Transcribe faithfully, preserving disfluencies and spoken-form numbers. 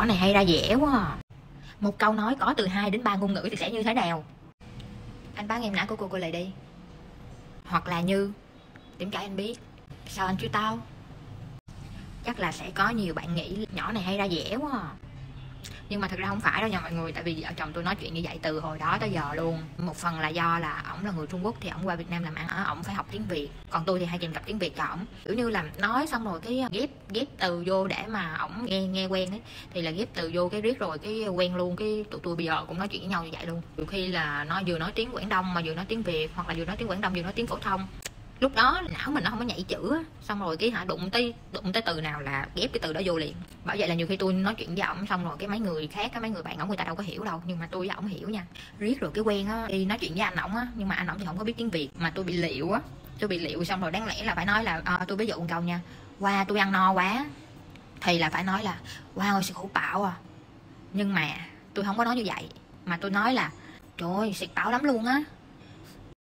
Nhỏ này hay ra vẻ quá à. Một câu nói có từ hai đến ba ngôn ngữ thì sẽ như thế nào? Anh bán em nã của cô cô lại đi. Hoặc là như điểm cả anh biết. Sao anh chứ tao? Chắc là sẽ có nhiều bạn nghĩ nhỏ này hay ra vẻ quá à. Nhưng mà thực ra không phải đâu nha mọi người. Tại vì vợ chồng tôi nói chuyện như vậy từ hồi đó tới giờ luôn. Một phần là do là ổng là người Trung Quốc thì ổng qua Việt Nam làm ăn ở, ổng phải học tiếng Việt. Còn tôi thì hay kèm cặp tiếng Việt cho ổng. Kiểu như là nói xong rồi cái ghép ghép từ vô để mà ổng nghe nghe quen ấy. Thì là ghép từ vô cái riết rồi cái quen luôn. Cái tụi tôi bây giờ cũng nói chuyện với nhau như vậy luôn. Nhiều khi là nó vừa nói tiếng Quảng Đông mà vừa nói tiếng Việt, hoặc là vừa nói tiếng Quảng Đông vừa nói tiếng phổ thông. Lúc đó não mình nó không có nhảy chữ á, xong rồi cái hả đụng tới đụng tới từ nào là ghép cái từ đó vô liền. Bởi vậy là nhiều khi tôi nói chuyện với ổng xong rồi cái mấy người khác, cái mấy người bạn ổng người ta đâu có hiểu đâu, nhưng mà tôi với ổng hiểu nha. Riết rồi cái quen á, đi nói chuyện với anh ổng á, nhưng mà anh ổng thì không có biết tiếng Việt, mà tôi bị liệu á, tôi bị liệu xong rồi đáng lẽ là phải nói là à, tôi ví dụ một câu nha, qua tôi ăn no quá, thì là phải nói là wow sự khổ bạo à. Nhưng mà tôi không có nói như vậy, mà tôi nói là trời ơi xịt bạo lắm luôn á.